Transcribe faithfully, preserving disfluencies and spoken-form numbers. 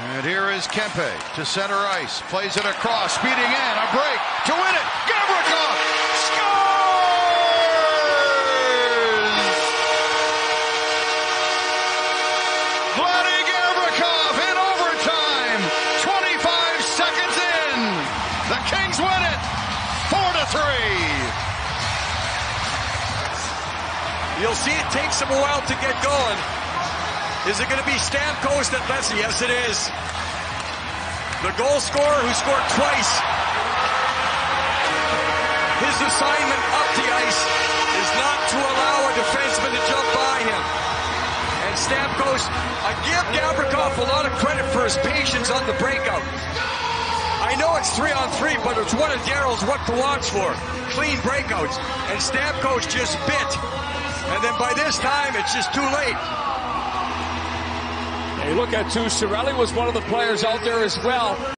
And here is Kempe to center ice. Plays it across, speeding in, a break to win it. Gavrikov scores! Vladdy Gavrikov in overtime. twenty-five seconds in. The Kings win it. Four to three. You'll see it takes him a while to get going. Is it going to be Stamkos that lets it? Yes, it is. The goal scorer who scored twice. His assignment up the ice is not to allow a defenseman to jump by him. And Stamkos, I give Gavrikov a lot of credit for his patience on the breakout. I know it's three on three, but it's one of Daryl's what to watch for. Clean breakouts. And Stamkos just bit. And then by this time, it's just too late. You look at too, Cirelli was one of the players out there as well.